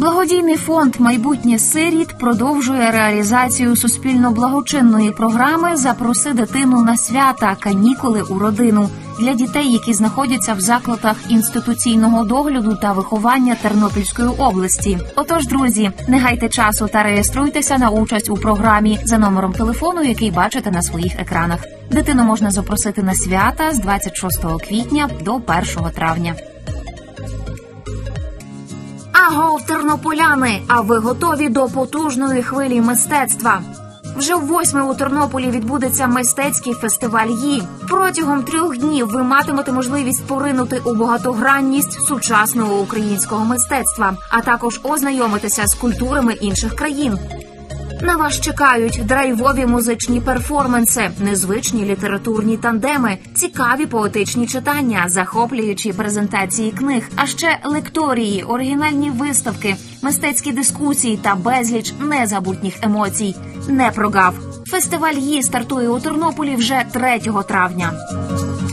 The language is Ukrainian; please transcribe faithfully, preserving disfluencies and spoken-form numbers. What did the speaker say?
Благодійний фонд «Майбутнє сиріт» продовжує реалізацію суспільно-благочинної програми «Запроси дитину на свята. Канікули у родину» для дітей, які знаходяться в закладах інституційного догляду та виховання Тернопільської області. Отож, друзі, не гайте часу та реєструйтеся на участь у програмі за номером телефону, який бачите на своїх екранах. Дитину можна запросити на свята з двадцять шостого квітня до першого травня. Агов, тернополяни! А ви готові до потужної хвилі мистецтва? Вже восьме у Тернополі відбудеться мистецький фестиваль «Ї». Протягом трьох днів ви матимете можливість поринути у багатогранність сучасного українського мистецтва, а також ознайомитися з культурами інших країн. На вас чекають драйвові музичні перформанси, незвичні літературні тандеми, цікаві поетичні читання, захоплюючі презентації книг, а ще лекторії, оригінальні виставки, мистецькі дискусії та безліч незабутніх емоцій. Не прогав! Фестиваль «Ї» стартує у Тернополі вже третього травня.